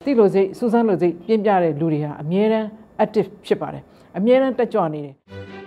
တိလို့စိတ်စူးစမ်းလို့စိတ်ပြင်းပြတဲ့လူတွေဟာအမြဲတမ်း active ဖြစ်ပါတယ်အမြဲတမ်းတက်ကြွနေတယ်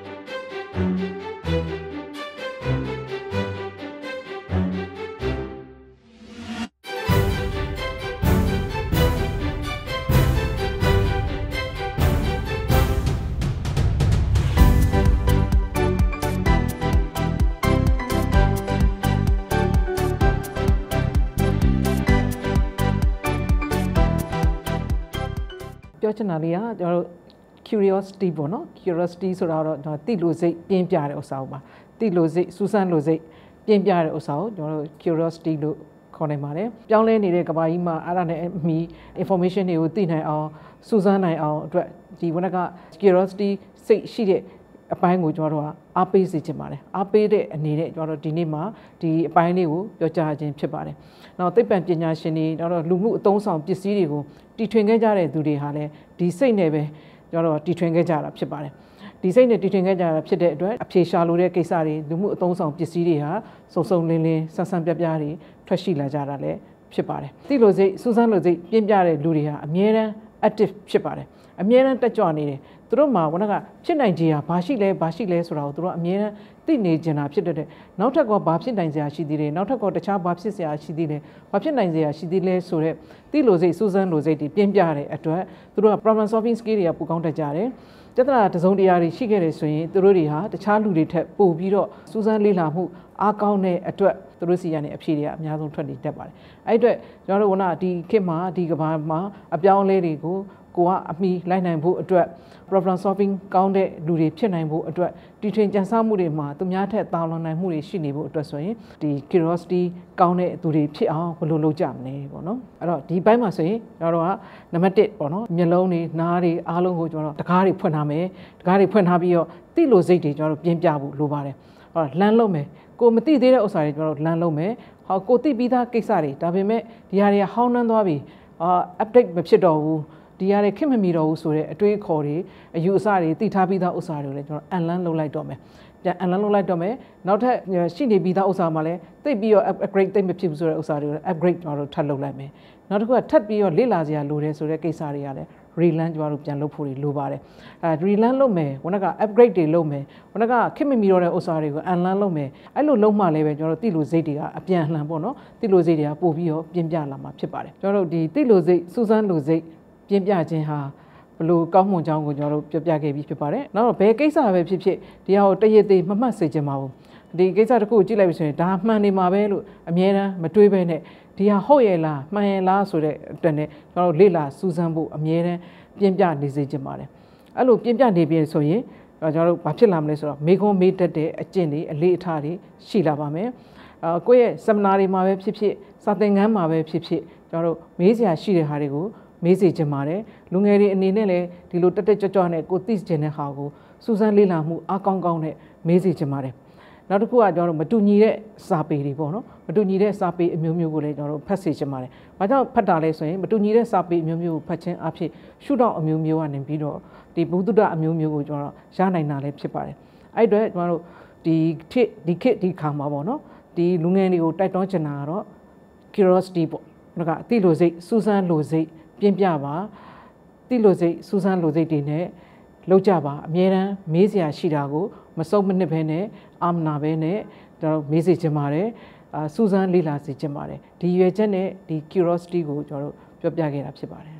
ပြောချင်တာလေးကကျွန်တော်တို့ curiosity ပေါ့နော် curiosity ဆိုတာတော့တိလို့စိတ်ပြင်းပြတဲ့ဥစ္စာပါတိလို့စိတ်စူးစမ်းလို့စိတ်ပြင်းပြတဲ့ဥစ္စာကိုကျွန်တော်တို့ curiosity လို့ခေါ်နိုင်ပါတယ်ပြောင်းလဲနေတဲ့ကမ္ဘာကြီးမှာအဲ့ဒါနဲ့အမီ information တွေကိုသိနိုင်အောင်စူးစမ်းနိုင်အောင်အတွက်ဒီဘက်က curiosity စိတ်ရှိတဲ့အပိုင်းကိုကျွန်တော်တို့ကအားပေးစေချင်ပါတယ်အားပေးတဲ့အနေနဲ့ကျွန်တော်တို့ဒီနေ့မှာဒီအပိုင်းလေးကိုပြောကြားခြင်းဖြစ်ပါတယ်နောက်သိပ္ပံပညာရှင်တွေတော့လူမှုအသုံးဆောင်ပစ္စည်းတွေကိုတီထွင်ခဲ့ကြတဲ့သူတွေဟာလည်းဒီစိတ်နဲ့ပဲကျွန်တော်တို့တီထွင်ခဲ့ကြတာဖြစ်ပါတယ်ဒီစိတ်နဲ့တီထွင်ခဲ့ကြတာဖြစ်တဲ့အတွက်အဖြေရှာလို့တဲ့ကိစ္စတွေလူမှုအသုံးဆောင်ပစ္စည်းတွေဟာစုံစုံလင်းလင်းဆန်းဆန်းပြပြတွေထွက်ရှိလာကြတာလည်းဖြစ်ပါတယ်တိလို့စိတ်စူးစမ်းလို့စိတ်ပြင်းပြတဲ့လူတွေဟာအမြဲတမ်း active ဖြစ်ပါတယ်အမြဲတမ်းတက်ကြွနေတယ်သူတို့မှာကဖြစ်နိုင်ခြင်းဟာဘာရှိလဲဆိုတာကိုသူတို့အမြဲတမ်းသိနေကြတာဖြစ်တဲ့နောက်ထပ်ကဘာဖြစ်နိုင်စရာရှိသေးတယ်နောက်ထပ်ကတခြားဘာဖြစ်စရာရှိသေးလဲဘာဖြစ်နိုင်စရာရှိသေးလဲဆိုတော့တိလို့စိတ်စူးစမ်းလို့စိတ်တွေပြင်းပြတဲ့အတွက်သူတို့က problem solving skill တွေကပူကောင်းတတ်ကြတယ်ပြဿနာတစုံတရာတွေရှိခဲ့တယ်ဆိုရင်သူတို့တွေဟာတခြားလူတွေထက်ပိုပြီးတော့စူးစမ်းလေ့လာမှုအားကောင်းတဲ့အတွက်သူတို့စီကနေအဖြေတွေကအများဆုံးထွက်နေတတ်ပါတယ်အဲ့အတွက်ကျွန်တော်တို့ဒီခေတ်မှာဒီကမ္ဘာမှာအပြောင်းအလဲတွေကိုကအမီလိုက်နိုင်ဖို့အတွက် problem solving ကောင်းတဲ့လူတွေဖြစ်နိုင်ဖို့အတွက်တီထွင်ကြံစမှုတွေမှာသူများထက်တာလွန်နိုင်မှုတွေရှိနေဖို့အတွက်ဆိုရင်ဒီ curiosity ကောင်းတဲ့သူတွေဖြစ်အောင်ဘယ်လိုလုပ်ကြမလဲပေါ့နော်အဲ့တော့ဒီဘက်မှာဆိုရင်ကျွန်တော်တို့ကနံပါတ်1ပေါ့နော်မျက်လုံးတွေနားတွေအားလုံးကိုကျွန်တော်တို့တကားတွေဖွင့်ထားမယ်တကားတွေဖွင့်ထားပြီးတော့တိလို့စိတ်တွေကျွန်တော်တို့ပြင်းပြဖို့လိုပါတယ်ဟောလမ်းလုံးမယ်ကိုမသိသေးတဲ့ဥစ္စာတွေကျွန်တော်တို့လမ်းလုံးမယ်ဟောကိုသိပြီးသားကိစ္စတွေဒါပေမဲ့ဒီဟာတွေကဟောင်းနှမ်းသွားပြီupdate မဖြစ်တော့ဘူးဒီရတဲ့ခင်မမီတော့ဘူးဆိုတဲ့အတွေးခေါ်တွေအယူအဆတွေသိထားပြီးသားဥစ္စာတွေကိုလည်းကျွန်တော် unlearn လုပ်လိုက်တော့မယ်ပြန် unlearn လုပ်လိုက်တော့မယ်နောက်ထပ်ရှိနေပြီးသားဥစ္စာမှလည်းသိပြီးတော့ upgrade သိမဖြစ်ဘူးဆိုတဲ့ဥစ္စာတွေကို upgrade ကျွန်တော်တို့ထပ်လုပ်လိုက်မယ်နောက်တစ်ခုကထပ်ပြီးတော့လေ့လာစရာလိုတယ်ဆိုတဲ့ကိစ္စတွေကလည်း relearn ကျွန်တော်တို့ပြန်လုပ်ဖို့လိုပါတယ်relearn လုပ်မယ်က upgrade တွေလုပ်မယ်ခင်မမီတော့တဲ့ဥစ္စာတွေကို unlearn လုပ်မယ်အဲ့လိုလုပ်မှလည်းပဲကျွန်တော်တို့တိလို့စိတ်တွေကအပြန်လှန်ပေါ့နော်တိလို့စိတ်တွေကပို့ပြီးတော့ပြင်းပြလာမှာဖြစ်ပါတယ်ကျွန်တော်တို့ဒီတိလို့စိတ်စူးစမ်းလို့စိတ်ပြင်းပြခြင်းဟာဘလို့ကောင်းမွန်ကြောင်းကိုကျွန်တော်တို့ပြောပြခဲ့ပြီးဖြစ်ပါတယ်။နောက်တော့ဘယ်ကိစ္စပဲဖြစ်ဖြစ်ဒီဟာကိုတရည်သေးမမှတ်စေချင်ပါဘူး။ဒီကိစ္စတစ်ခုကိုကြည့်လိုက်ပြီဆိုရင်ဒါမှန်နေမှာပဲလို့အမြဲတမ်းမတွေးဘဲနဲ့ဒီဟာဟုတ်ရဲ့လားမှန်ရဲ့လားဆိုတဲ့အတွက်နဲ့ကျွန်တော်တို့လေ့လာစူးစမ်းဖို့အမြဲတမ်းပြင်းပြနေစေချင်ပါတယ်။အဲ့လိုပြင်းပြနေပြီဆိုရင်ကျွန်တော်တို့ဘာဖြစ်လာမလဲဆိုတော့မေခွန်းမေးတတ်တဲ့အကျင့်တွေအလေးအထားတွေရှိလာပါမယ်။ကိုယ့်ရဲ့ seminar တွေမှာပဲဖြစ်ဖြစ်စာသင်ခန်းမှာပဲဖြစ်ဖြစ်ကျွန်တော်တို့မေးစရာရှိတဲ့ဟာတွေကိုမေးစေချင်ပါတယ်လူငယ်တွေအနေနဲ့လည်းဒီလိုတက်တက်ကြွကြွနဲ့ကိုသိချင်တဲ့ဟာကိုစူးစမ်းလေ့လာမှုအားကောင်းကောင်းနဲ့မေးစေချင်ပါတယ်နောက်တစ်ခုကကျွန်တော်တို့မတူညီတဲ့စာပေတွေပေါ့နော်မတူညီတဲ့စာပေအမျိုးမျိုးကိုလည်းကျွန်တော်တို့ဖတ်စေချင်ပါတယ်ဘာကြောင့်ဖတ်တာလဲဆိုရင်မတူညီတဲ့စာပေအမျိုးမျိုးကိုဖတ်ခြင်းအဖြစ်ရှုထောင့်အမျိုးမျိုးကနေပြီးတော့ဒီဘုဒ္ဓအမျိုးမျိုးကိုကျွန်တော်ရနိုင်တာလည်းဖြစ်ပါတယ်အဲ့အတွက်ကျွန်တော်တို့ဒီခေတ်ဒီခါမှာပေါ့နော်ဒီလူငယ်တွေကိုတိုက်တွန်းချင်တာကတော့ curiosity ပေါ့နော်ကအသိလိုစိတ်စူးစမ်းလိုစိတ်ပြင်းပြပါတိလို့စိတ်စူးစမ်းလို့စိတ်တွေနဲ့လောက်ကြပါအမြဲတမ်းမေးစရာရှိတာကိုမစုံမနစ်ဘဲနဲ့အာမနာဘဲနဲ့ကျွန်တော်မေးစေချင်ပါတယ်စူးစမ်းလေ့လာစေချင်ပါတယ်ဒီရွယ်ချက်နဲ့ဒီ curiosity ကိုကျွန်တော်တို့ပြောပြခဲ့တာဖြစ်ပါတယ်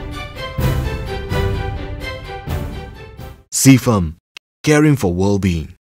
CFM, caring for well-being.